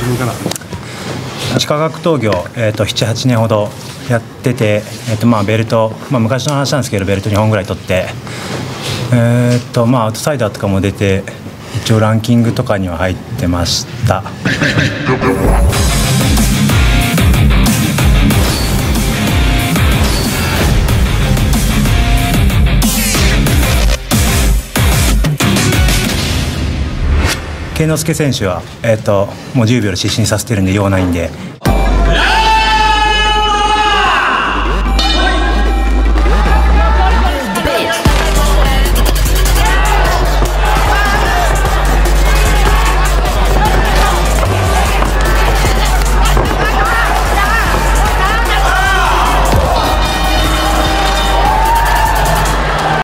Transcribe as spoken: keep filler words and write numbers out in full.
分から地下格闘技を、えー、とななはちねんほどやってて、えーとまあ、ベルト、まあ、昔の話なんですけどベルトにほんぐらい取って、えーとまあ、アウトサイダーとかも出て一応ランキングとかには入ってました。圭之介選手は、えー、ともうじゅうびょうで失神させてるんで用ないんで